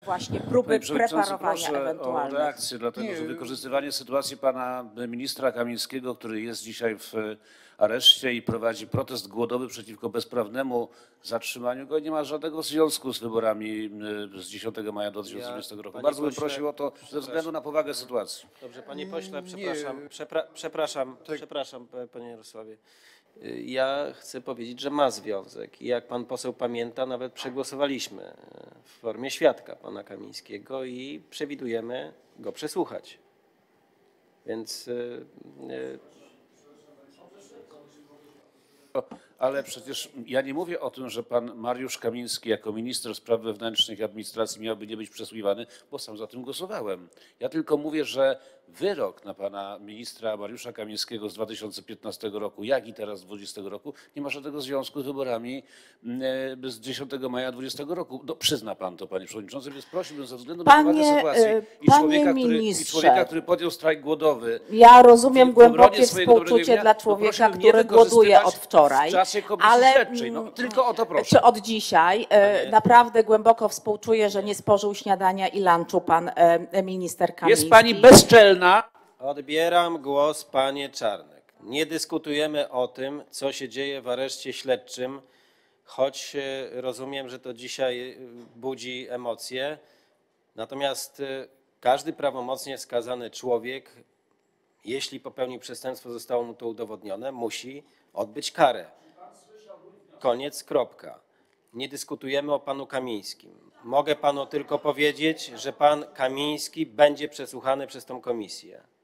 właśnie próby Panie przewodniczący, preparowania proszę o ewentualnych. reakcję, dlatego że wykorzystywanie sytuacji pana ministra Kamińskiego, który jest dzisiaj w areszcie i prowadzi protest głodowy przeciwko bezprawnemu zatrzymaniu go, nie ma żadnego związku z wyborami z 10 maja 2020 roku. Bardzo bym prosił o to ze względu na powagę sytuacji. Dobrze, panie pośle, przepraszam, panie Jarosławie. Ja chcę powiedzieć, że ma związek i jak pan poseł pamięta, nawet przegłosowaliśmy w formie świadka pana Kamińskiego i przewidujemy go przesłuchać. Więc Ale przecież ja nie mówię o tym, że pan Mariusz Kamiński jako minister spraw wewnętrznych i administracji miałby nie być przesłuchiwany, bo sam za tym głosowałem. Ja tylko mówię, że wyrok na pana ministra Mariusza Kamińskiego z 2015 roku, jak i teraz z 2020 roku, nie ma żadnego związku z wyborami z 10 maja 2020 roku. No, przyzna pan to, panie przewodniczący, więc prosiłbym ze względu na powagę sytuacji i człowieka, który podjął strajk głodowy. Ja rozumiem głębokie współczucie dla człowieka, który głoduje od wczoraj, ale no, tylko o to proszę. czy od dzisiaj naprawdę głęboko współczuję, że nie spożył śniadania i lunchu pan minister Kamiński. Jest pani bezczelna. odbieram głos, panie Czarnek. Nie dyskutujemy o tym, co się dzieje w areszcie śledczym, choć rozumiem, że to dzisiaj budzi emocje. Natomiast każdy prawomocnie skazany człowiek, jeśli popełnił przestępstwo, zostało mu to udowodnione, musi odbyć karę. Koniec, kropka. Nie dyskutujemy o panu Kamińskim. Mogę panu tylko powiedzieć, że pan Kamiński będzie przesłuchany przez tą komisję.